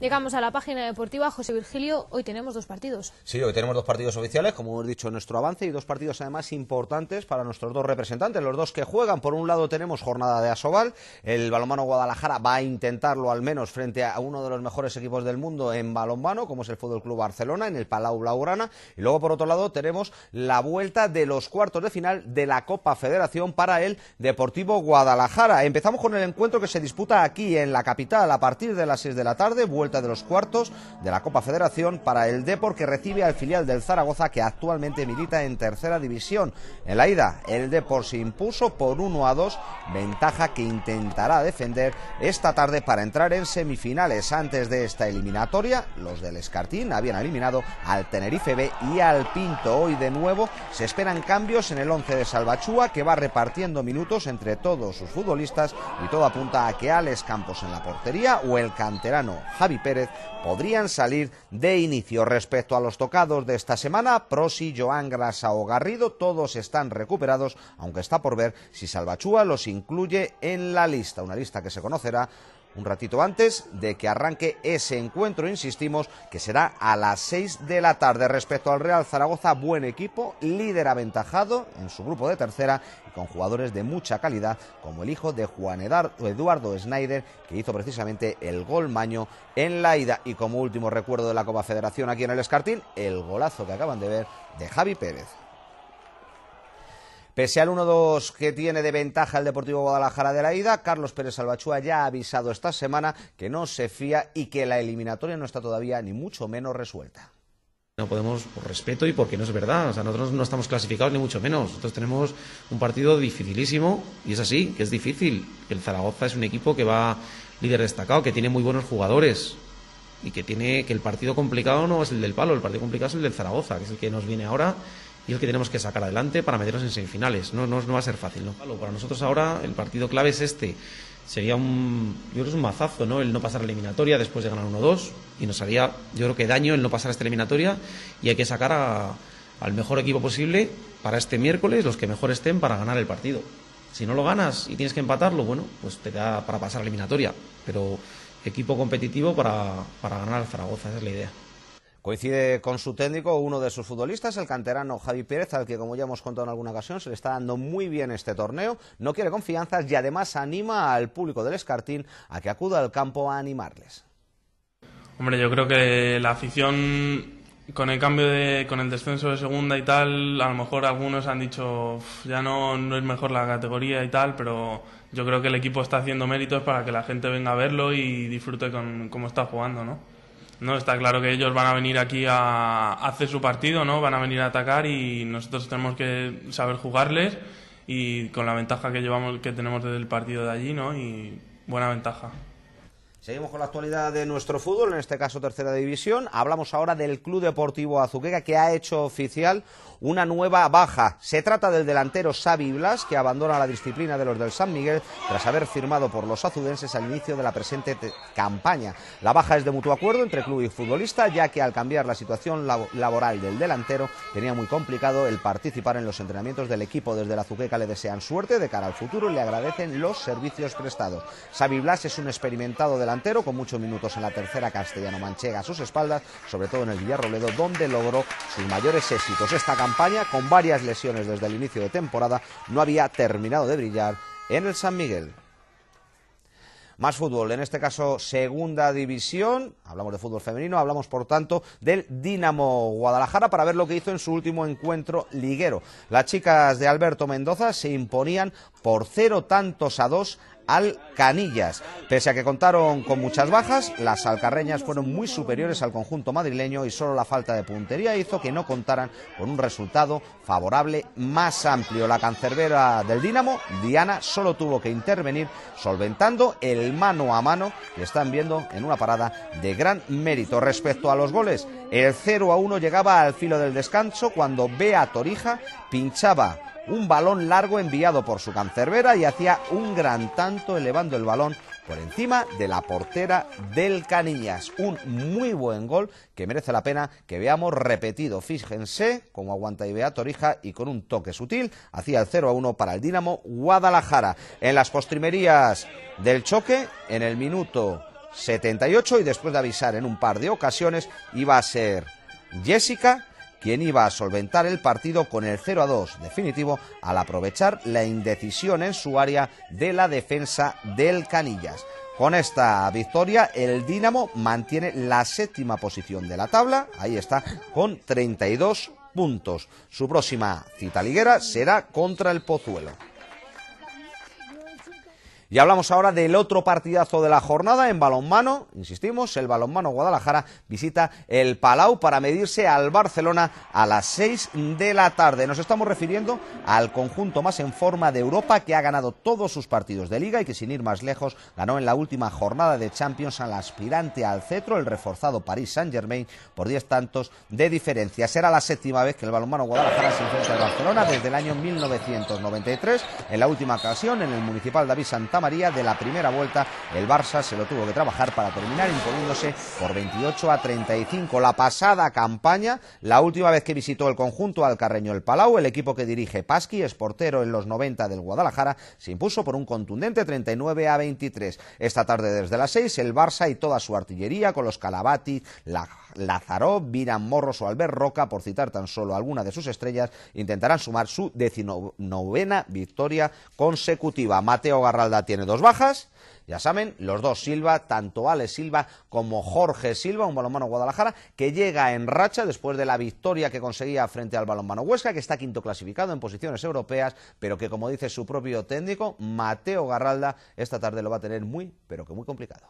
Llegamos a la página deportiva. José Virgilio, hoy tenemos dos partidos. Sí, hoy tenemos dos partidos oficiales, como hemos dicho en nuestro avance, y dos partidos además importantes para nuestros dos representantes, los dos que juegan. Por un lado tenemos jornada de Asobal, el balonmano Guadalajara va a intentarlo al menos frente a uno de los mejores equipos del mundo en balonmano, como es el Fútbol Club Barcelona, en el Palau Blaugrana, y luego por otro lado tenemos la vuelta de los cuartos de final de la Copa Federación para el Deportivo Guadalajara. Empezamos con el encuentro que se disputa aquí en la capital a partir de las 6 de la tarde, vuelta de los cuartos de la Copa Federación para el Depor, que recibe al filial del Zaragoza, que actualmente milita en tercera división. En la ida, el Depor se impuso por 1-2, ventaja que intentará defender esta tarde para entrar en semifinales. Antes de esta eliminatoria, los del Escartín habían eliminado al Tenerife B y al Pinto. Hoy de nuevo se esperan cambios en el 11 de Salvatxua, que va repartiendo minutos entre todos sus futbolistas, y todo apunta a que Alex Campos en la portería o el canterano Javi Pérez podrían salir de inicio. Respecto a los tocados de esta semana, Prosi, Joan Grasa o Garrido, todos están recuperados, aunque está por ver si Salvatxua los incluye en la lista, una lista que se conocerá un ratito antes de que arranque ese encuentro, insistimos, que será a las 6 de la tarde. Respecto al Real Zaragoza, buen equipo, líder aventajado en su grupo de tercera y con jugadores de mucha calidad, como el hijo de Juan Eduardo Schneider, que hizo precisamente el gol maño en la ida. Y como último recuerdo de la Copa Federación aquí en el Escartín, el golazo que acaban de ver de Javi Pérez. Pese al 1-2 que tiene de ventaja el Deportivo Guadalajara de la ida, Carlos Pérez Salvatxua ya ha avisado esta semana que no se fía y que la eliminatoria no está todavía ni mucho menos resuelta. No podemos, por respeto y porque no es verdad, o sea, nosotros no estamos clasificados ni mucho menos. Nosotros tenemos un partido dificilísimo, y es así, que es difícil. El Zaragoza es un equipo que va líder destacado, que tiene muy buenos jugadores, y que el partido complicado no es el del Palo, el partido complicado es el del Zaragoza, que es el que nos viene ahora y el que tenemos que sacar adelante para meternos en semifinales. No va a ser fácil, ¿no? Para nosotros ahora el partido clave es este. Sería yo creo que es un mazazo, ¿no?, el no pasar la eliminatoria después de ganar 1-2, y nos haría, yo creo que daño el no pasar esta eliminatoria, y hay que sacar al mejor equipo posible para este miércoles, los que mejor estén para ganar el partido. Si no lo ganas y tienes que empatarlo, bueno, pues te da para pasar la eliminatoria, pero equipo competitivo para ganar al Zaragoza, esa es la idea. Coincide con su técnico uno de sus futbolistas, el canterano Javi Pérez, al que, como ya hemos contado en alguna ocasión, se le está dando muy bien este torneo, no quiere confianzas y además anima al público del Escartín a que acuda al campo a animarles. Hombre, yo creo que la afición, con el descenso de segunda y tal, a lo mejor algunos han dicho ya no es mejor la categoría y tal, pero yo creo que el equipo está haciendo méritos para que la gente venga a verlo y disfrute con cómo está jugando, ¿no? No, está claro que ellos van a venir aquí a hacer su partido, ¿no? Van a venir a atacar, y nosotros tenemos que saber jugarles, y con la ventaja que tenemos desde el partido de allí, ¿no? Y buena ventaja. Seguimos con la actualidad de nuestro fútbol, en este caso tercera división. Hablamos ahora del Club Deportivo Azuqueca, que ha hecho oficial una nueva baja. Se trata del delantero Xavi Blas, que abandona la disciplina de los del San Miguel tras haber firmado por los azudenses al inicio de la presente campaña. La baja es de mutuo acuerdo entre club y futbolista, ya que al cambiar la situación laboral del delantero tenía muy complicado el participar en los entrenamientos del equipo. Desde la Azuqueca le desean suerte de cara al futuro y le agradecen los servicios prestados. Xavi Blas es un experimentado delantero con muchos minutos en la tercera castellano-manchega a sus espaldas, sobre todo en el Villarrobledo, donde logró sus mayores éxitos. Esta campaña, con varias lesiones desde el inicio de temporada, no había terminado de brillar en el San Miguel. Más fútbol, en este caso segunda división, hablamos de fútbol femenino, hablamos por tanto del Dinamo Guadalajara para ver lo que hizo en su último encuentro liguero. Las chicas de Alberto Mendoza se imponían por 0-2 al Canillas. Pese a que contaron con muchas bajas, las alcarreñas fueron muy superiores al conjunto madrileño, y solo la falta de puntería hizo que no contaran con un resultado favorable más amplio. La cancerbera del Dinamo, Diana, solo tuvo que intervenir solventando el mano a mano que están viendo en una parada de gran mérito. Respecto a los goles, el 0-1 llegaba al filo del descanso cuando Bea Torija pinchaba un balón largo enviado por su cancerbera y hacía un gran tanto elevando el balón por encima de la portera del Canillas. Un muy buen gol que merece la pena que veamos repetido. Fíjense cómo aguanta Bea Torija, y con un toque sutil hacía el 0-1 para el Dinamo Guadalajara. En las postrimerías del choque, en el minuto 78 y después de avisar en un par de ocasiones iba a ser Jessica quien iba a solventar el partido con el 0-2 definitivo al aprovechar la indecisión en su área de la defensa del Canillas. Con esta victoria el Dinamo mantiene la 7ª posición de la tabla, ahí está, con 32 puntos. Su próxima cita liguera será contra el Pozuelo. Y hablamos ahora del otro partidazo de la jornada en balonmano. Insistimos, el Balonmano Guadalajara visita el Palau para medirse al Barcelona a las 6 de la tarde. Nos estamos refiriendo al conjunto más en forma de Europa, que ha ganado todos sus partidos de Liga y que, sin ir más lejos, ganó en la última jornada de Champions al aspirante al cetro, el reforzado Paris Saint-Germain, por 10 tantos de diferencia. Será la 7ª vez que el Balonmano Guadalajara se enfrenta al Barcelona desde el año 1993. En la última ocasión, en el Municipal David Santamaría, de la primera vuelta, el Barça se lo tuvo que trabajar para terminar imponiéndose por 28-35. La pasada campaña, la última vez que visitó el conjunto alcarreño el Palau, el equipo que dirige Pasqui, es portero en los 90 del Guadalajara, se impuso por un contundente 39-23. Esta tarde desde las 6, el Barça y toda su artillería, con los Calabati, Lazarov, Viran Morros o Albert Roca, por citar tan solo alguna de sus estrellas, intentarán sumar su 19ª victoria consecutiva. Mateo Garralda tiene 2 bajas, ya saben, los 2 Silva, tanto Alex Silva como Jorge Silva, un Balonmano Guadalajara que llega en racha después de la victoria que conseguía frente al Balonmano Huesca, que está 5º clasificado en posiciones europeas, pero que, como dice su propio técnico, Mateo Garralda, esta tarde lo va a tener muy, pero que muy complicado.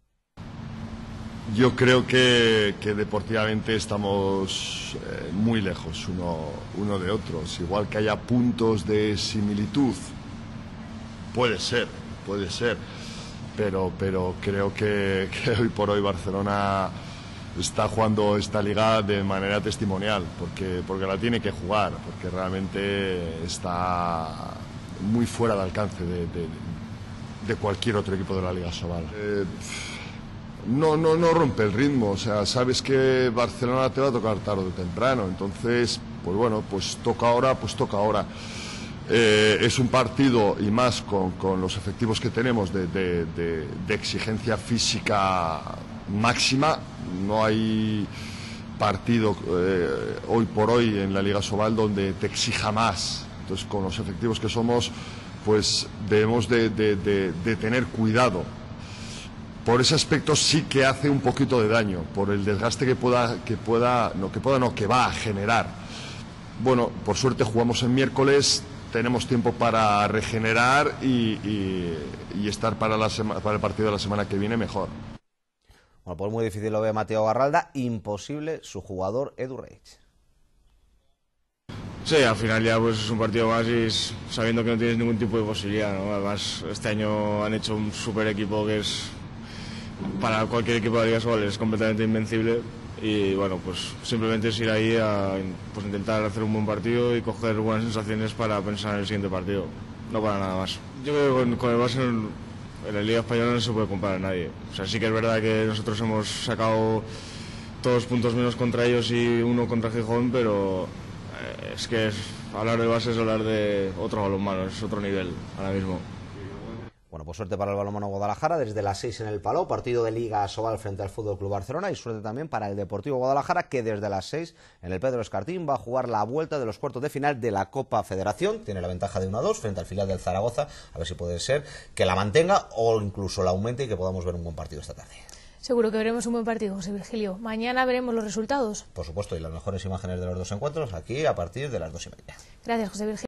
Yo creo que deportivamente estamos muy lejos uno de otros. Igual que haya puntos de similitud, puede ser, pero creo que hoy por hoy Barcelona está jugando esta liga de manera testimonial, porque la tiene que jugar, porque realmente está muy fuera de alcance de cualquier otro equipo de la Liga Sobal. No rompe el ritmo, o sea, sabes que Barcelona te va a tocar tarde o temprano, entonces, pues bueno, pues toca ahora. Es un partido, y más con los efectivos que tenemos, de exigencia física máxima. No hay partido hoy por hoy en la Liga Sobal donde te exija más. Entonces, con los efectivos que somos, pues debemos de tener cuidado. Por ese aspecto sí que hace un poquito de daño, por el desgaste que va a generar. Bueno, por suerte jugamos en miércoles, tenemos tiempo para regenerar y estar para el partido de la semana que viene mejor. Bueno, pues muy difícil lo ve Mateo Garralda, imposible su jugador Edu Reich. Sí, al final ya pues es un partido más y sabiendo que no tienes ningún tipo de posibilidad, ¿no? Además, este año han hecho un super equipo que es, para cualquier equipo de la Liga Sobal, es completamente invencible. Y bueno, pues simplemente es ir ahí a pues intentar hacer un buen partido y coger buenas sensaciones para pensar en el siguiente partido, no para nada más. Yo creo que con el Barça en la Liga Española no se puede comparar a nadie. O sea, sí que es verdad que nosotros hemos sacado todos puntos menos contra ellos y 1 contra Gijón, pero es que hablar de Barça es hablar de otro balonmano, es otro nivel ahora mismo. Bueno, pues suerte para el Balonmano Guadalajara desde las 6 en el Palau, partido de Liga Sobal frente al Fútbol Club Barcelona, y suerte también para el Deportivo Guadalajara, que desde las 6 en el Pedro Escartín va a jugar la vuelta de los cuartos de final de la Copa Federación. Tiene la ventaja de 1-2 frente al filial del Zaragoza, a ver si puede ser que la mantenga o incluso la aumente y que podamos ver un buen partido esta tarde. Seguro que veremos un buen partido, José Virgilio. Mañana veremos los resultados. Por supuesto, y las mejores imágenes de los 2 encuentros aquí a partir de las 2:30. Gracias, José Virgilio.